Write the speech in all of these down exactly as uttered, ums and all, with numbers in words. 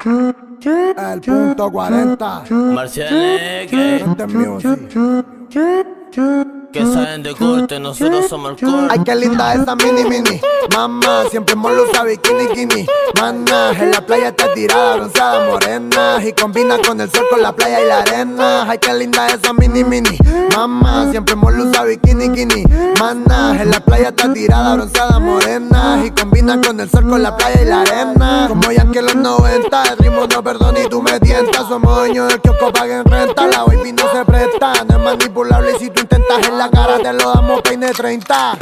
El punto cuarenta. Marcianeque, Este music. que saben de corte, nosotros somos el corte. Ay, qué linda esa mini mini. Mamá, siempre hemos usado bikini kini. Mana, en la playa está tirada, bronceada, morena. Y combina con el sol, con la playa y la arena. Ay, qué linda esa mini mini. Mamá, siempre hemos usado bikini kini. Mana, en la playa está tirada, bronceada, morena. Y combina con el sol, con la playa y la arena. Como ya que en los noventa, el ritmo no perdona y tú me tientas. Somos dueños del kiosco, paguen renta. La baby no se presta, no es manipulable y si tú intentas en la cara te lo damos peine treinta.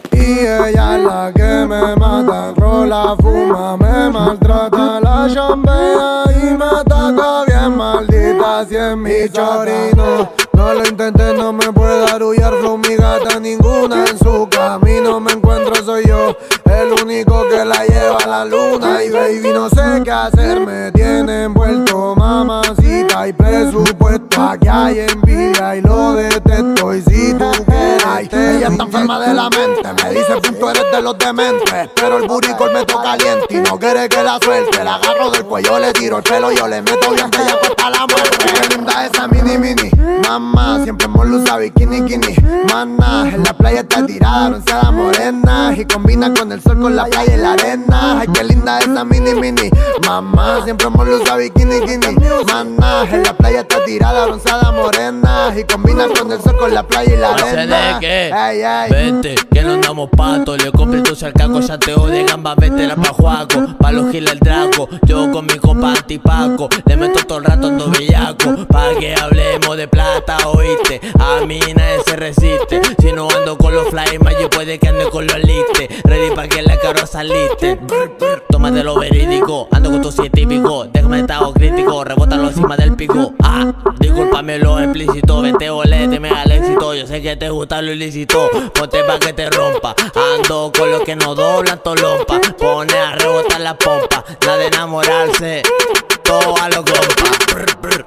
Y ella es la que me mata, rola, fuma, me maltrata, la chambea y me ataca bien maldita si es mi chorino. No lo intenté, no me puede arullar, flow mi gata, ninguna en su camino me encuentro, soy yo el único que la lleva a la luna. Y baby no sé qué hacer, me tiene envuelto, mamacita y presupuesto. Aquí hay envidia y lo detesto, y si tú quieres ella está enferma de la mente, me dice punto eres de los dementes, pero el buricol me toca caliente y no quiere que la suelte. La agarro del cuello, le tiro el pelo, yo le meto bien bella hasta la muerte. Qué linda esa mini mini. Mamá, siempre hemos usado bikini kini. Mana, en la playa está tirada, bronceada, morena. Y combina con el sol, con la playa y la arena. Ay, qué linda esa mini mini. Mamá, siempre hemos usado bikini kini. Mana, en la playa está tirada, bronceada, morena. Y combina con el sol, con la playa y la arena. Ey, ey. Vete, que no andamos pato. Le compré tu cercaco, chanteo de gamba, vete la pa' Juaco. Pa' los giles el draco, yo con mi compa antipaco. Le meto todo el rato ando bellaco, pa' que hablemos de plata, oíste. A mí nadie se resiste. Si no ando con los fly, más yo puede que ande con los listes. Ready pa' que la caro saliste. Tómate lo verídico, ando con tu científico. Déjame estado crítico, rebótalo encima del pico. Ah, discúlpame lo explícito. Vete olete, me al éxito. Yo sé que te gusta lo ilícito. Ponte pa' que te rompa. Ando con los que no doblan tolompa. Pone a rebotar la pompa. Nada de enamorarse, todo a los compas.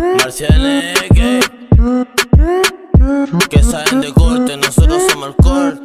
Marcianeque, que saben de corte, nosotros somos el corte.